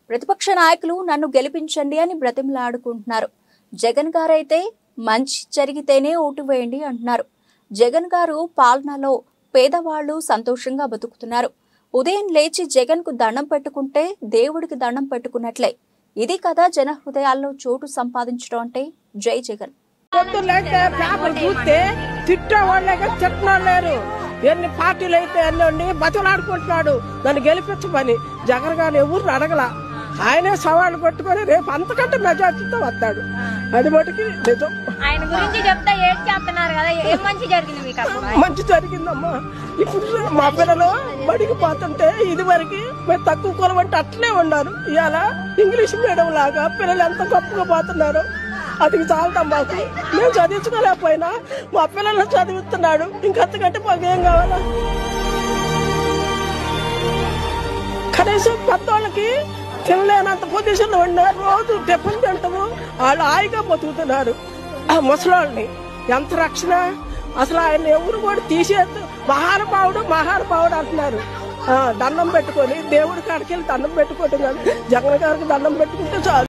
ప్రతిపక్ష నాయకులు నన్ను గెలిపించండి అని బ్రతిమలాడుకుంటున్నారు. జగన్ గారైతే మంచి జరిగితేనే ఓటు వేయండి అంటున్నారు. జగన్ గారు పాలనలో పేదవాళ్లు సంతోషంగా బతుకుతున్నారు. ఉదయం లేచి జగన్ కు దండం పెట్టుకుంటే దేవుడికి దండం పెట్టుకున్నట్లే. ఇది కదా జన హృదయాల్లో చోటు సంపాదించడం అంటే. జై జగన్. పేపర్ చూస్తే తిట్టేవాళ్ళే తిట్టలేరు. ఎన్ని పార్టీలు అయితే అన్నీ బతులాడుకుంటున్నాడు నన్ను గెలిపించమని. జగన్ గారు ఎవరిని అడగల. ఆయనే సవాళ్ళు కొట్టుకొని రేపు అంతకంటే మెజార్టీతో వస్తాడు. అది మటుకి నిజం. ఆయన గురించి చెప్తే ఏడ్ చేస్తున్నారు కదా, ఏం మంచి జరిగింది మీకు? మంచి జరిగిందమ్మా. ఇప్పుడు మా పిల్లలు బడికి పోతుంటే ఇది వరకు మేము తక్కువ కులం అంటే అట్లే ఉన్నారు. ఇవాళ ఇంగ్లీష్ మీడియం లాగా పిల్లలు ఎంత గొప్పగా పోతున్నారు. అది చాలదా మాకు? మేము చదివించుకోలేకపోయినా మా పిల్లలు చదివిస్తున్నాడు. ఇంకంతకంటే మాకు ఏం కావాలా? కనీసం పెద్దవాళ్ళకి తినలేనంత పొజిషన్ లో ఉన్నారు. రోజు టిఫిన్ తింటాము. వాళ్ళు హాయిగా బతుకుతున్నారు. ఆ ముసలాళ్ళని ఎంత రక్షణ! అసలు ఆయన ఎవరు కూడా తీసేది. మహానుభావుడు మహానుభావుడు అంటున్నారు. దండం పెట్టుకొని దేవుడి కాడికి వెళ్ళి దండం పెట్టుకోవటం కాదు, జగన్ గారికి దండం పెట్టుకుంటే చాలు.